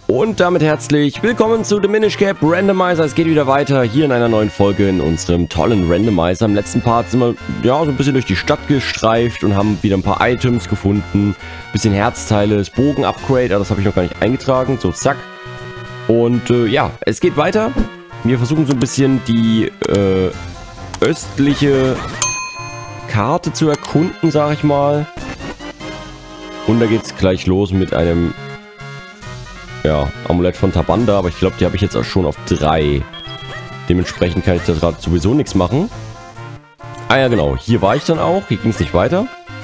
Und damit herzlich willkommen zu The Minish Cap Randomizer. Es geht wieder weiter hier in einer neuen Folge in unserem tollen Randomizer. Im letzten Part sind wir ja so ein bisschen durch die Stadt gestreift und haben wieder ein paar Items gefunden. Bisschen Herzteile, das Bogen-Upgrade, das habe ich noch gar nicht eingetragen. So, zack. Und ja, es geht weiter. Wir versuchen so ein bisschen die östliche Karte zu erkunden, sage ich mal. Und da geht es gleich los mit einem Amulett von Tabanda, aber ich glaube, die habe ich jetzt auch schon auf 3. Dementsprechend kann ich da gerade sowieso nichts machen. Ah ja, genau. Hier war ich dann auch. Hier ging es nicht weiter.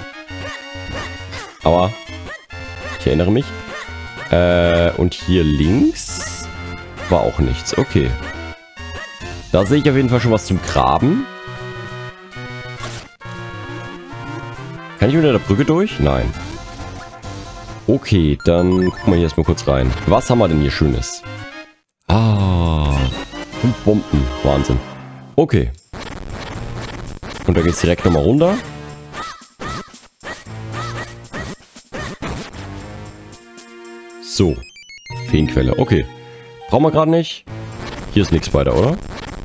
Aber ich erinnere mich. Und hier links war auch nichts. Okay. Da sehe ich auf jeden Fall schon was zum Graben. Kann ich unter der Brücke durch? Nein. Okay, dann gucken wir hier erstmal kurz rein. Was haben wir denn hier Schönes? Ah, 5 Bomben. Wahnsinn. Okay. Und da geht es direkt nochmal runter. So. Feenquelle. Okay. Brauchen wir gerade nicht. Hier ist nichts weiter, oder?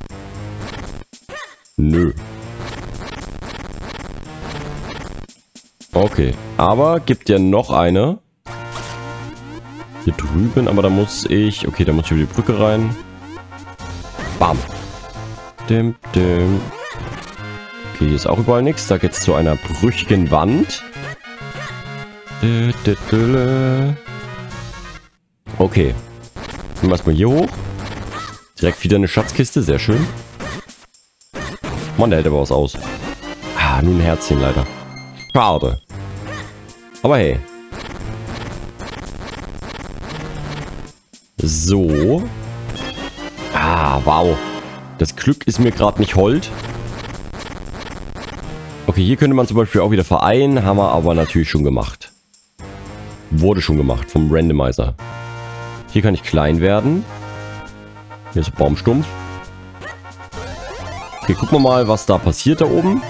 Nö. Okay. Aber gibt ja noch eine. Hier drüben, aber da muss ich... Okay, da muss ich über die Brücke rein. Bam. Dim, dim. Okay, hier ist auch überall nichts. Da geht es zu einer brüchigen Wand. Okay. Gehen wir erstmal hier hoch. Direkt wieder eine Schatzkiste, sehr schön. Mann, der hält aber was aus. Ah, nur ein Herzchen leider. Schade. Aber hey. So. Ah, wow. Das Glück ist mir gerade nicht hold. Okay, hier könnte man zum Beispiel auch wieder vereinen. Haben wir aber natürlich schon gemacht. Wurde schon gemacht vom Randomizer. Hier kann ich klein werden. Hier ist ein Baumstumpf. Okay, gucken wir mal, was da passiert da oben.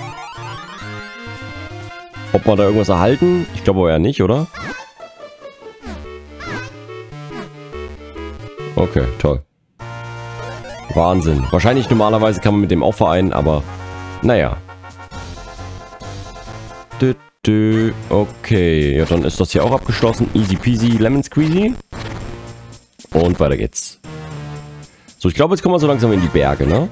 Ob wir da irgendwas erhalten? Ich glaube aber ja nicht, oder? Okay, toll. Wahnsinn. Wahrscheinlich normalerweise kann man mit dem auch vereinen, aber naja. Okay, ja, dann ist das hier auch abgeschlossen. Easy peasy, lemon squeezy. Und weiter geht's. So, ich glaube, jetzt kommen wir so langsam in die Berge, ne?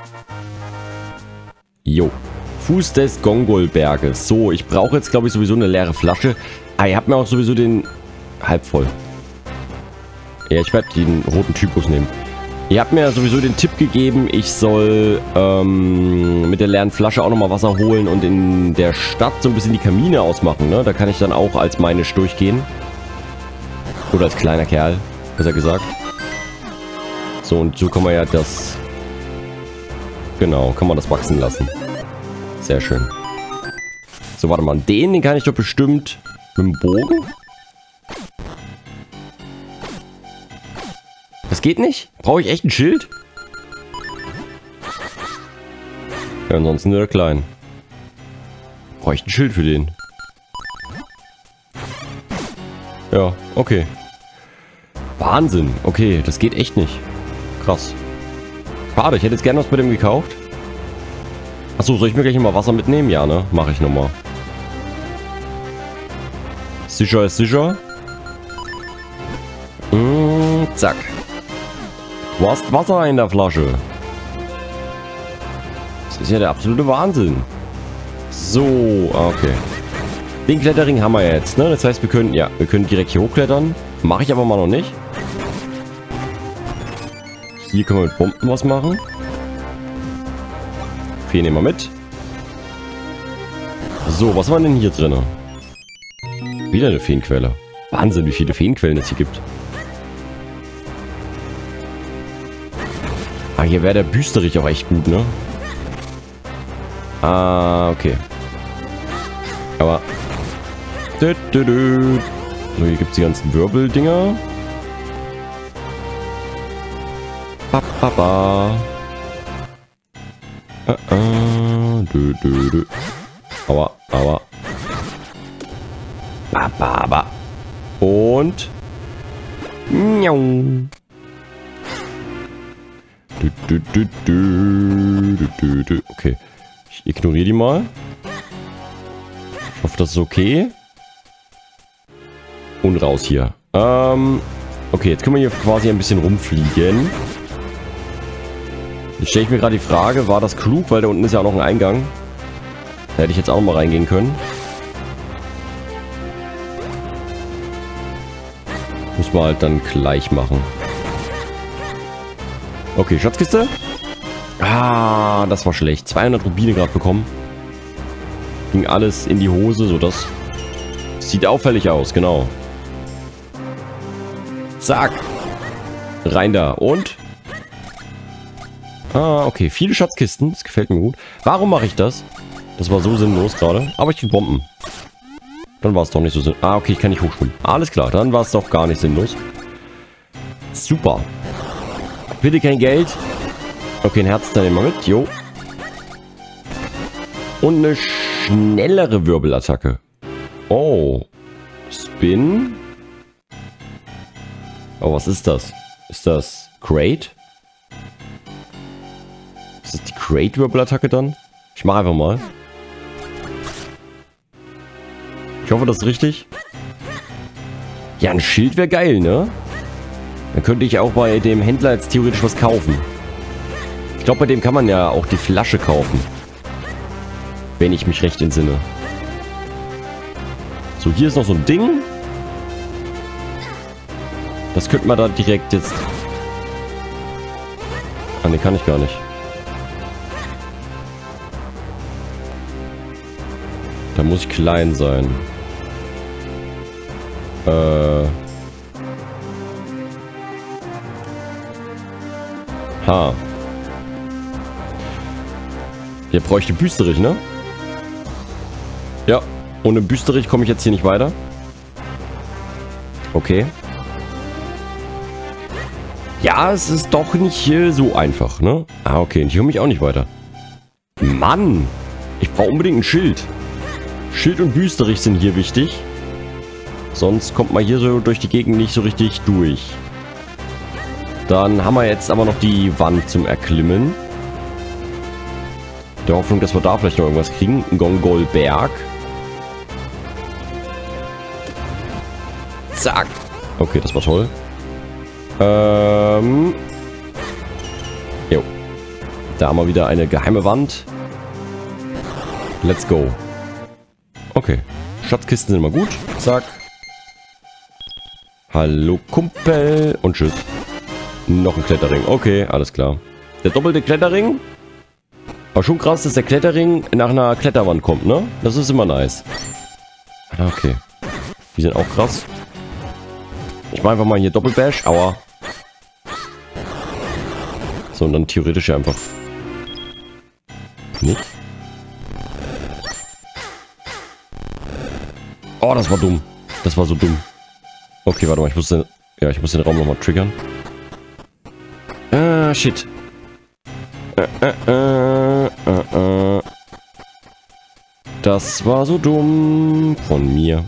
Jo. Fuß des Gongolberges. So, ich brauche jetzt, glaube ich, sowieso eine leere Flasche. Ah, ihr habt mir auch sowieso den... Halb voll. Ja, ich werde den roten Typus nehmen. Ihr habt mir sowieso den Tipp gegeben, ich soll mit der leeren Flasche auch nochmal Wasser holen und in der Stadt so ein bisschen die Kamine ausmachen, ne? Da kann ich dann auch als Meinisch durchgehen. Oder als kleiner Kerl, besser gesagt. So, und so kann man ja das... Genau, kann man das wachsen lassen. Sehr schön. So, warte mal. Den kann ich doch bestimmt mit dem Bogen. Das geht nicht? Brauche ich echt ein Schild? Ja, ansonsten nur der klein. Brauche ich ein Schild für den? Ja, okay. Wahnsinn. Okay, das geht echt nicht. Krass. Schade, ich hätte jetzt gerne was bei dem gekauft. Achso, soll ich mir gleich mal Wasser mitnehmen? Ja, ne? Mache ich nochmal. Sicher ist sicher. Zack. Du hast Wasser in der Flasche. Das ist ja der absolute Wahnsinn. So, okay. Den Kletterring haben wir jetzt, ne? Das heißt, wir können direkt hier hochklettern. Mache ich aber mal noch nicht. Hier können wir mit Bomben was machen. Feen nehmen wir mit. So, was haben wir denn hier drin? Wieder eine Feenquelle. Wahnsinn, wie viele Feenquellen es hier gibt. Ah, hier wäre der Büsterich auch echt gut, ne? Ah, okay. Aber... So, hier gibt es die ganzen Wirbeldinger. Aber. Und Miau. Okay. Ich ignoriere die mal. Ich hoffe, das ist okay. Und raus hier. Okay, jetzt können wir hier quasi ein bisschen rumfliegen. Jetzt stelle ich mir gerade die Frage, war das klug? Weil da unten ist ja auch noch ein Eingang. Da hätte ich jetzt auch noch mal reingehen können. Muss man halt dann gleich machen. Okay, Schatzkiste. Ah, das war schlecht. 200 Rubine gerade bekommen. Ging alles in die Hose, sodass... Sieht auffällig aus, genau. Zack. Rein da. Und? Ah, okay. Viele Schatzkisten. Das gefällt mir gut. Warum mache ich das? Das war so sinnlos gerade. Aber ich krieg Bomben. Dann war es doch nicht so sinnlos. Ah, okay. Ich kann nicht hochspringen. Alles klar. Dann war es doch gar nicht sinnlos. Super. Bitte kein Geld. Okay, ein Herz dann immer mit. Jo. Und eine schnellere Wirbelattacke. Oh. Spin. Oh, was ist das? Ist das Crate? Ist das die Crate-Wirbelattacke dann? Ich mache einfach mal. Ich hoffe, das ist richtig. Ja, ein Schild wäre geil, ne? Dann könnte ich auch bei dem Händler jetzt theoretisch was kaufen. Ich glaube, bei dem kann man ja auch die Flasche kaufen. Wenn ich mich recht entsinne. So, hier ist noch so ein Ding. Das könnte man da direkt jetzt... Ah, ne, kann ich gar nicht. Da muss ich klein sein. Ha. Ihr bräuchte Büsterich, ne? Ja. Ohne Büsterich komme ich jetzt hier nicht weiter. Okay. Ja, es ist doch nicht so einfach, ne? Ah, okay. Und ich komme mich auch nicht weiter. Mann! Ich brauche unbedingt ein Schild. Schild und Büsterich sind hier wichtig. Sonst kommt man hier so durch die Gegend nicht so richtig durch. Dann haben wir jetzt aber noch die Wand zum Erklimmen. Der Hoffnung, dass wir da vielleicht noch irgendwas kriegen. Gongolberg. Zack. Okay, das war toll. Jo. Da haben wir wieder eine geheime Wand. Let's go. Okay. Schatzkisten sind immer gut. Zack. Hallo Kumpel. Und tschüss. Noch ein Kletterring. Okay, alles klar. Der doppelte Kletterring. Aber schon krass, dass der Kletterring nach einer Kletterwand kommt, ne? Das ist immer nice. Okay. Die sind auch krass. Ich mache einfach mal hier Doppelbash. Aua. So, und dann theoretisch einfach... Nicht? Oh, das war dumm. Das war so dumm. Okay, warte mal. Ich muss den... Ja, ich muss den Raum nochmal triggern. Ah, shit. Das war so dumm von mir.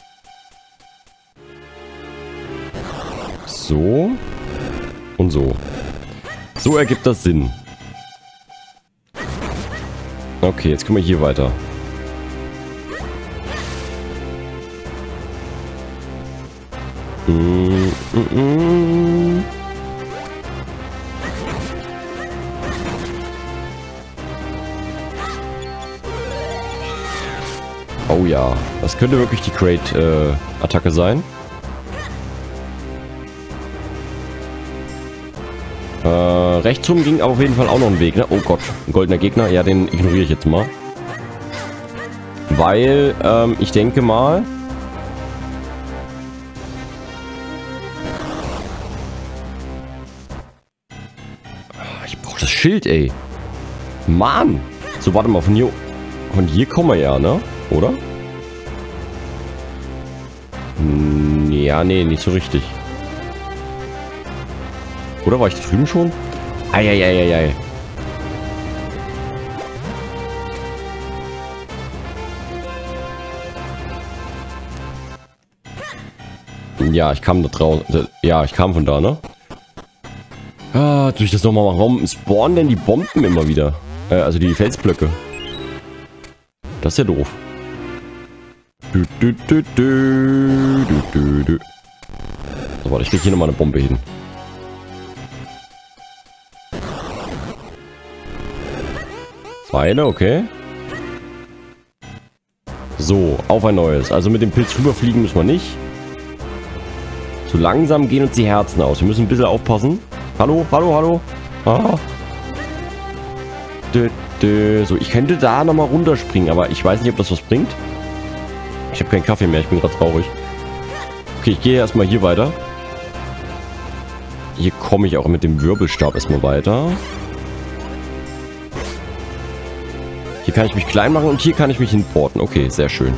So. Und so. So ergibt das Sinn. Okay, jetzt können wir hier weiter. Oh ja, das könnte wirklich die Crate-Attacke sein. Rechtsrum ging auf jeden Fall auch noch ein Weg, ne? Oh Gott, ein goldener Gegner. Ja, den ignoriere ich jetzt mal. Weil, ich denke mal... Ich brauche das Schild, ey. Mann! So, warte mal, von hier kommen wir ja, ne? Oder? Ja, nee, nicht so richtig. Oder war ich da drüben schon? Eieieiei. Ja, ich kam da draußen. Ja, ich kam von da, ne? Ah, durch das nochmal machen. Warum spawnen denn die Bomben immer wieder? Also die Felsblöcke. Das ist ja doof. So, warte, ich leg hier nochmal eine Bombe hin. Zweite, okay. So, auf ein neues. Also mit dem Pilz rüberfliegen müssen wir nicht. So langsam gehen uns die Herzen aus. Wir müssen ein bisschen aufpassen. Hallo, hallo, hallo. Ah. So, ich könnte da nochmal runterspringen, aber ich weiß nicht, ob das was bringt. Ich habe keinen Kaffee mehr, ich bin gerade traurig. Okay, ich gehe erstmal hier weiter. Hier komme ich auch mit dem Wirbelstab erstmal weiter. Hier kann ich mich klein machen und hier kann ich mich hinporten. Okay, sehr schön.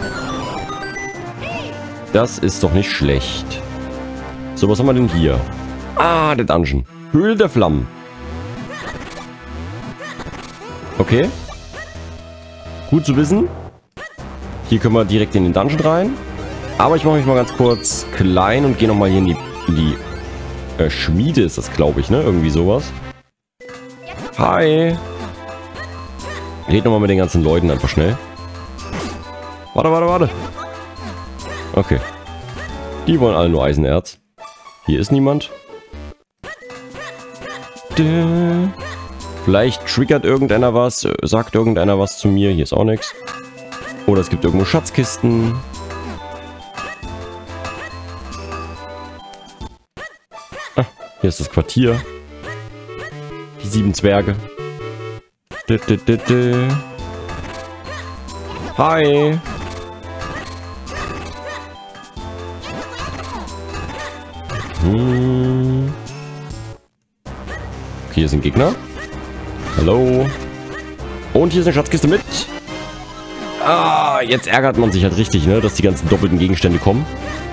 Das ist doch nicht schlecht. So, was haben wir denn hier? Ah, der Dungeon. Höhle der Flammen. Okay. Gut zu wissen. Hier können wir direkt in den Dungeon rein. Aber ich mache mich mal ganz kurz klein und gehe nochmal hier in die Schmiede ist das, glaube ich, ne? Irgendwie sowas. Hi. Red nochmal mit den ganzen Leuten einfach schnell. Warte, warte, warte. Okay. Die wollen alle nur Eisenerz. Hier ist niemand. Vielleicht triggert irgendeiner was, sagt irgendeiner was zu mir. Hier ist auch nichts. Oder es gibt irgendwo Schatzkisten. Ah, hier ist das Quartier. Die 7 Zwerge. Hi. Okay, hier sind Gegner. Hallo. Und hier ist eine Schatzkiste mit. Ah, jetzt ärgert man sich halt richtig, ne? Dass die ganzen doppelten Gegenstände kommen.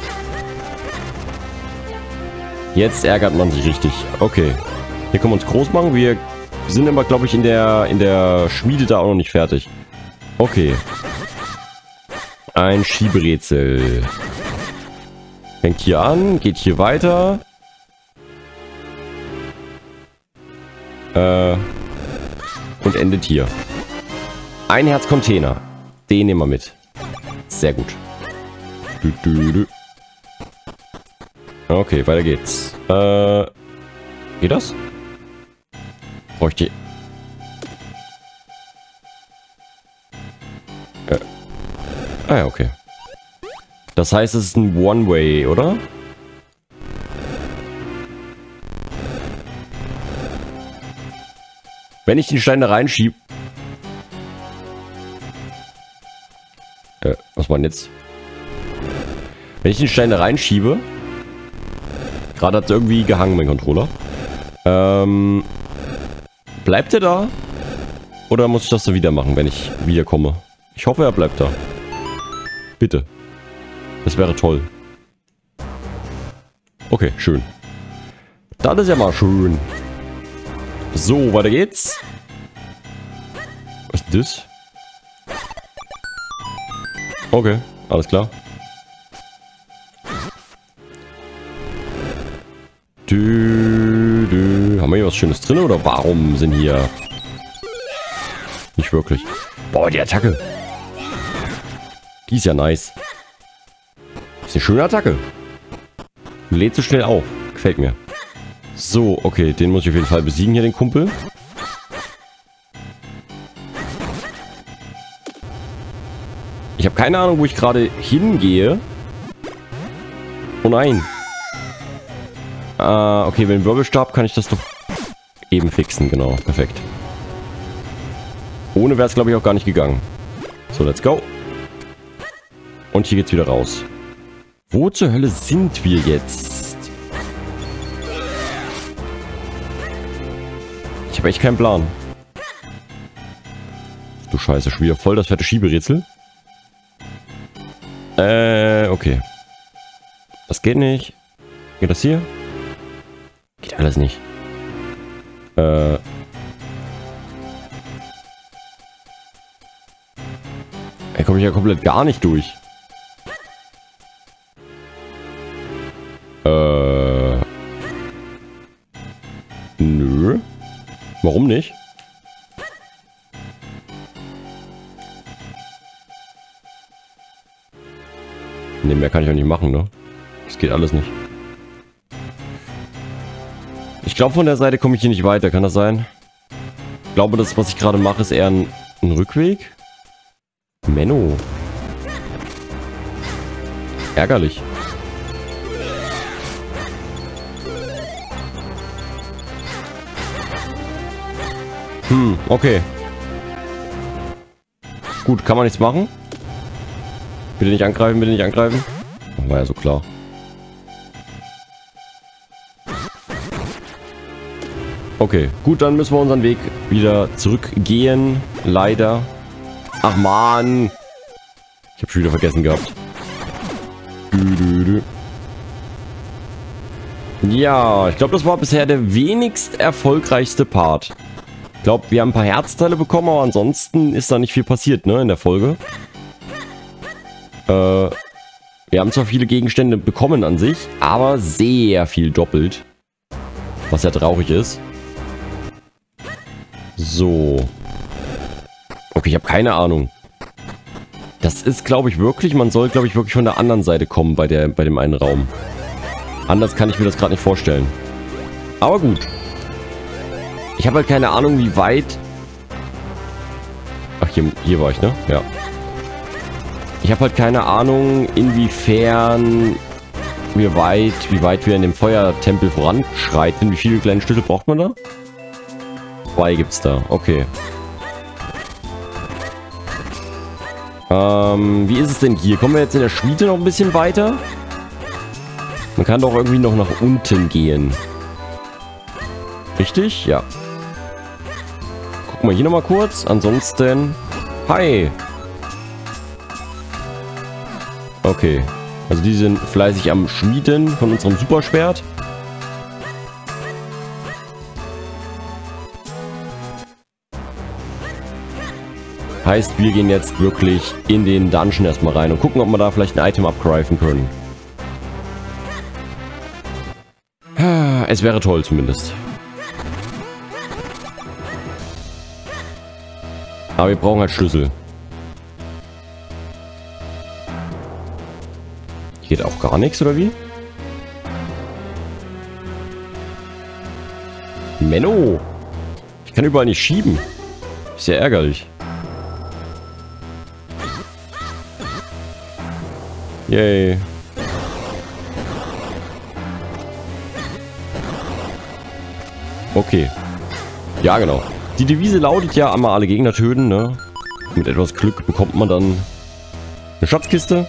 Jetzt ärgert man sich richtig. Okay. Hier können wir uns groß machen. Wir sind aber, glaube ich, in der Schmiede da auch noch nicht fertig. Okay. Ein Schieberätsel. Fängt hier an, geht hier weiter. Und endet hier. Ein Herzcontainer. Den nehmen wir mit. Sehr gut. Okay, weiter geht's. Geht das? Bräuchte ich... Ah ja, okay. Das heißt, es ist ein One-Way, oder? Wenn ich den Stein da reinschiebe... was war denn jetzt? Wenn ich den Stein da reinschiebe... Gerade hat es irgendwie gehangen, mein Controller. Bleibt er da? Oder muss ich das so wieder machen, wenn ich wiederkomme? Ich hoffe, er bleibt da. Bitte. Das wäre toll. Okay, schön. Das ist ja mal schön. So, weiter geht's. Was ist das? Okay, alles klar. Haben wir hier was Schönes drin oder warum sind hier... Nicht wirklich. Boah, die Attacke. Die ist ja nice. Ist eine schöne Attacke. Lädt so schnell auf. Gefällt mir. So, okay, den muss ich auf jeden Fall besiegen hier, den Kumpel. Ich habe keine Ahnung, wo ich gerade hingehe. Oh nein. Okay, mit dem Wirbelstab kann ich das doch eben fixen, genau. Perfekt. Ohne wäre es, glaube ich, auch gar nicht gegangen. So, let's go. Und hier geht's wieder raus. Wo zur Hölle sind wir jetzt? Ich habe echt keinen Plan. Du Scheiße, schon wieder voll das fette Schieberätsel. Okay. Das geht nicht. Geht das hier? Geht alles nicht. Da komme ich ja komplett gar nicht durch. Nö. Warum nicht? Ne, mehr kann ich auch nicht machen, ne? Das geht alles nicht. Ich glaube, von der Seite komme ich hier nicht weiter. Kann das sein? Ich glaube, das, was ich gerade mache, ist eher ein Rückweg. Menno. Ärgerlich. Okay. Gut, kann man nichts machen. Bitte nicht angreifen, bitte nicht angreifen. War ja so klar. Okay, gut, dann müssen wir unseren Weg wieder zurückgehen. Leider. Ach man. Ich habe schon wieder vergessen gehabt. Ja, ich glaube, das war bisher der wenigst erfolgreichste Part. Ich glaube, wir haben ein paar Herzteile bekommen, aber ansonsten ist da nicht viel passiert, ne, in der Folge. Wir haben zwar viele Gegenstände bekommen an sich, aber sehr viel doppelt. Was ja traurig ist. So. Okay, ich habe keine Ahnung. Das ist, glaube ich, wirklich, man soll, glaube ich, wirklich von der anderen Seite kommen bei dem einen Raum. Anders kann ich mir das gerade nicht vorstellen. Aber gut. Ich habe halt keine Ahnung, wie weit... Ach, hier war ich, ne? Ja. Ich habe halt keine Ahnung, inwiefern... Wie weit wir in dem Feuertempel voranschreiten. Wie viele kleine Schlüssel braucht man da? 2 gibt's da. Okay. Wie ist es denn hier? Kommen wir jetzt in der Schmiede noch ein bisschen weiter? Man kann doch irgendwie noch nach unten gehen. Richtig? Ja. Gucken wir hier nochmal kurz. Ansonsten... Hi! Okay. Also die sind fleißig am Schmieden von unserem Superschwert. Heißt, wir gehen jetzt wirklich in den Dungeon erstmal rein und gucken, ob wir da vielleicht ein Item abgreifen können. Es wäre toll zumindest. Aber wir brauchen halt Schlüssel. Hier geht auch gar nichts, oder wie? Menno! Ich kann überall nicht schieben. Ist ja ärgerlich. Yay. Okay. Ja, genau. Die Devise lautet ja, einmal alle Gegner töten, ne? Mit etwas Glück bekommt man dann eine Schatzkiste.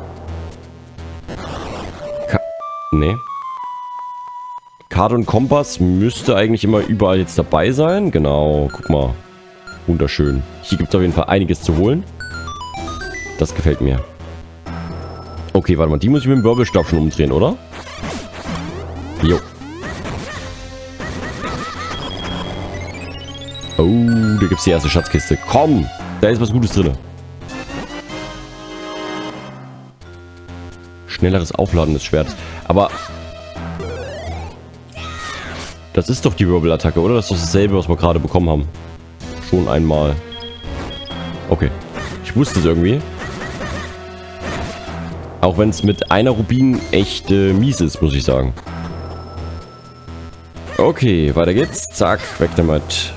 Nee. Karte und Kompass müsste eigentlich immer überall jetzt dabei sein. Genau, guck mal. Wunderschön. Hier gibt es auf jeden Fall einiges zu holen. Das gefällt mir. Okay, warte mal, die muss ich mit dem Wirbelstab schon umdrehen, oder? Jo. Oh, da gibt es die erste Schatzkiste. Komm, da ist was Gutes drin. Schnelleres Aufladen des Schwerts. Aber... Das ist doch die Wirbelattacke, oder? Das ist doch dasselbe, was wir gerade bekommen haben. Schon einmal. Okay. Ich wusste es irgendwie. Auch wenn es mit einer Rubin echt mies ist, muss ich sagen. Okay, weiter geht's. Zack, weg damit.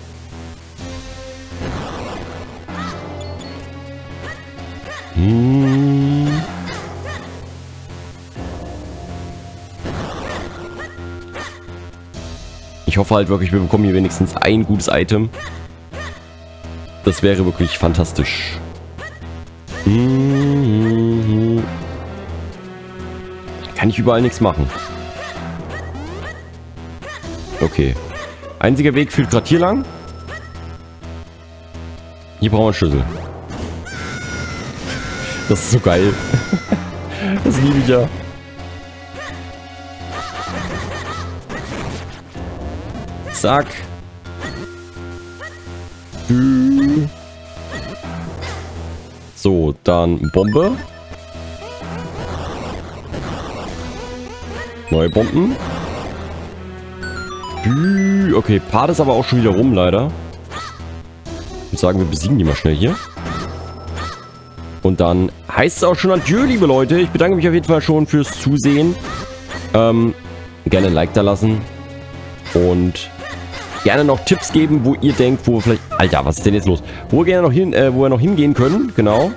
Ich hoffe halt wirklich, wir bekommen hier wenigstens ein gutes Item. Das wäre wirklich fantastisch. Kann ich überall nichts machen. Okay. Einziger Weg führt gerade hier lang. Hier brauchen wir einen Schlüssel. Das ist so geil. Das liebe ich ja. Zack. So, dann Bombe. Neue Bomben. Okay, Part ist aber auch schon wieder rum, leider. Ich würde sagen, wir besiegen die mal schnell hier. Und dann heißt es auch schon Adieu, liebe Leute. Ich bedanke mich auf jeden Fall schon fürs Zusehen. Gerne ein Like da lassen. Und gerne noch Tipps geben, wo ihr denkt, wo wir vielleicht... Alter, was ist denn jetzt los? Wo wir gerne noch wo wir noch hingehen können. Genau.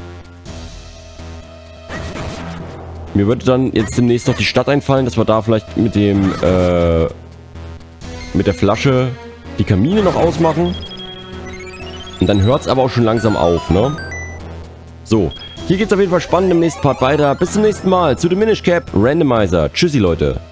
Mir würde dann jetzt demnächst noch die Stadt einfallen, dass wir da vielleicht mit dem... mit der Flasche die Kamine noch ausmachen. Und dann hört es aber auch schon langsam auf, ne? So, hier geht es auf jeden Fall spannend im nächsten Part weiter. Bis zum nächsten Mal zu dem Minish Cap Randomizer. Tschüssi, Leute.